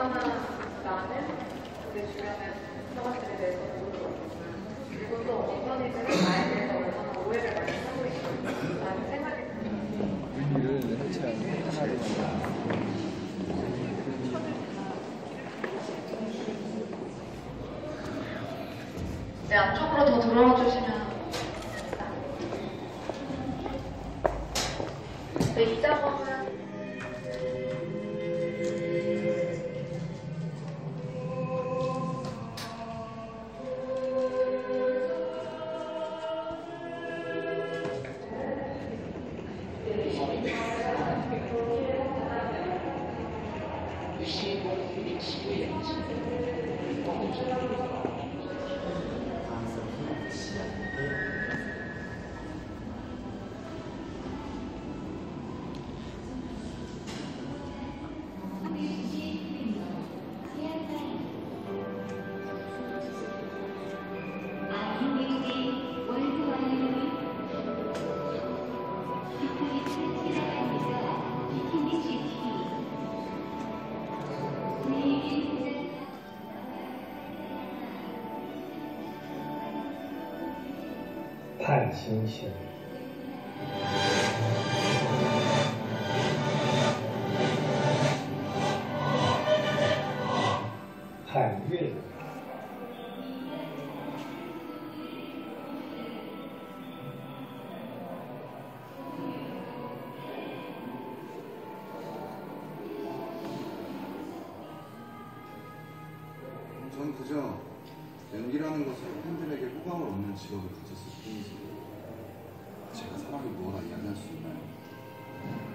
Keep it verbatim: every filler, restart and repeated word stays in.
얼마나 나는 우리 주변의 사람들에 대해서 모르고 그리고 또 어떤 이들은 나에 대해서 얼마나 오해를 많이 하고 있는지라는 생각이 듭니다. 윤리를 해체하는 하나로 네, 안쪽으로 더 들어와 주시면 됩니다. 네, 이 작업은 盼星星，盼月亮， 전 그저 연기라는 것으로 팬들에게 호감을 얻는 직업을 가졌을 뿐이지 제가 사람이 뭘 이야기할 수 있나요?